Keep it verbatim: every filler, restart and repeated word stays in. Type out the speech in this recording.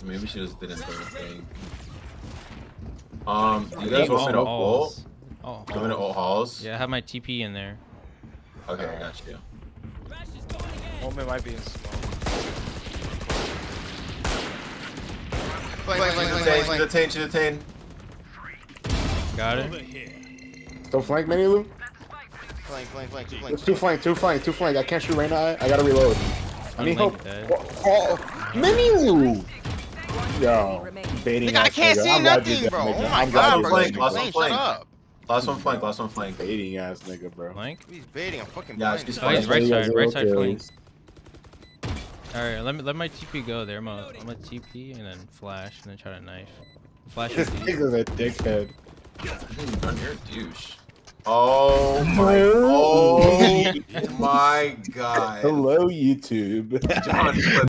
Maybe she just didn't throw the thing. Um, do you guys want me to ult? Oh, You want me to ult halls? Yeah, I have my T P in there. Okay, I got you. Moment might be in smoke. She's detained, she's detained. Got it. Don't flank, Manilu. Flank, flank, flank, two flank. It's two flank, two flank, two flank. I can't shoot right now. I gotta reload. I need help. Oh, oh, Manilu! Yo, baiting. Nigga, I can't see nothing, bro. Oh my god, bro. Flank, last one Shut flank. up. Last one flank, last one flank. Baiting ass nigga, bro. Flank? He's baiting. I'm fucking Yeah, blind. she's Oh, he's right side, right side Okay. flank. Alright, let me let my T P go there. I'm gonna, I'm gonna T P and then flash and then try to knife. Flash This is nigga's a dickhead. You're a douche. Oh my, oh my god. Hello, YouTube. John,